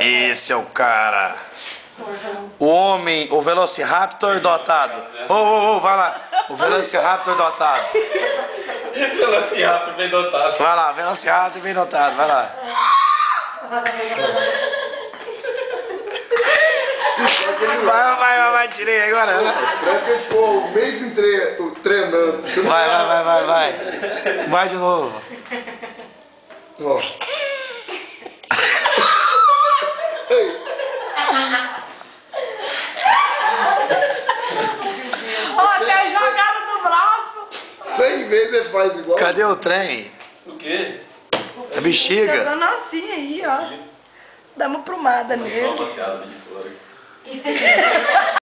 Esse é o cara. O homem, o Velociraptor dotado. Vai lá. O Velociraptor dotado. Velociraptor bem dotado. Vai lá, Velociraptor bem dotado, vai lá. Vai, tirei agora. Parece que ele ficou o mês inteiro treinando. Vai. Vai de novo. Ó. Ó, tem a jogada do braço. 100 vezes ele faz igual. Cadê o trem? O quê? A bexiga. Tá dando assim aí, ó. Dá uma prumada nele. Uma passeada de fora.